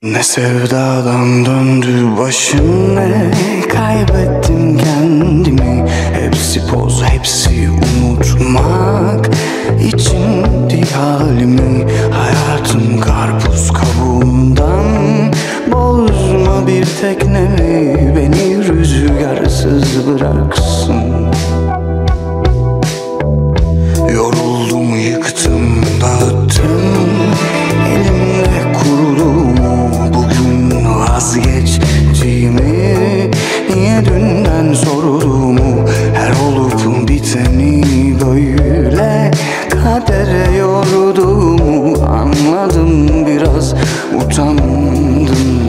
Ne sevdadan döndü başım, ne kaybettim kendimi. Hepsi poz, hepsi unutmak içindi halimi. Hayatım karpuz kabuğundan, bozma bir teknemi, beni rüzgarsız bıraksın. Yoruldum, yıktım, dağıttım, elimle kurulumu. Bugün vazgeçtiğimi, niye dünden sorduğumu. Her olup biteni böyle kadere yorduğumu anladım, biraz utandım.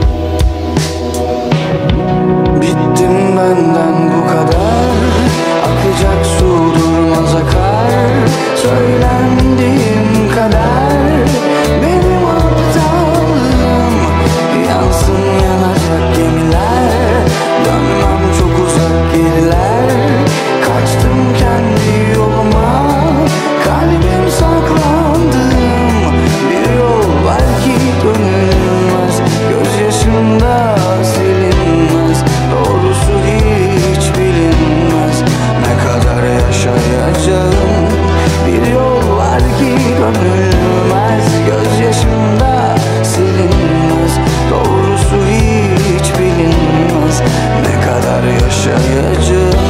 Bittim benden bu kadar, akacak su durmaz akar. Söylendiğim kadar benim aptallığım. Yansın yanacak gemiler, dönmem çok uzak geriler. Kaçtım kendi yoluma, kalbim saklandım. Bir yol belki dönülmez, gözyaşımda silinmez. Doğrusu hiç bilinmez, ne kadar yaşayacağım. Bir yol var ki dönülmez, gözyaşımda silinmez. Doğrusu hiç bilinmez, ne kadar yaşayacağım.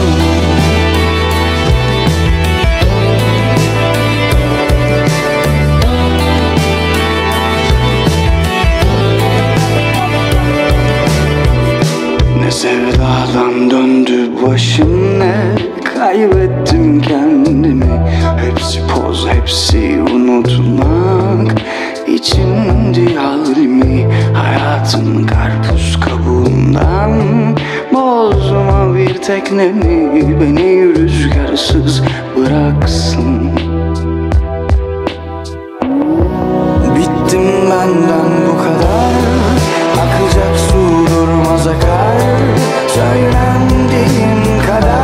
Ne sevdadan döndü başım, ne kaybettim kendimi. Hepsi poz, hepsi unutmak içindi halimi. Hayatım karpuz kabuğundan, bozma bir teknemi, beni rüzgarsız bıraksın. Bittim benden bu kadar, akacak su durmaz akar. Söylendiğim kadar